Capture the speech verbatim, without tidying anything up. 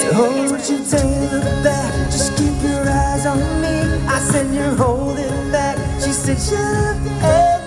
Don't you take the back, just keep your eyes on me. I said you're holding back. She said shut up, hey.